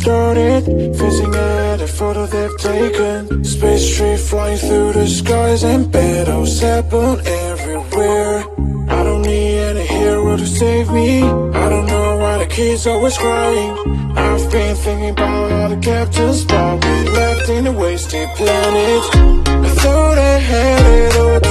started, facing at a photo they've taken. Space tree flying through the skies, and battles happen everywhere. I don't need any hero to save me. I don't know why the kids always crying. I've been thinking about all the captains, but we left in a wasted planet. I thought I had it all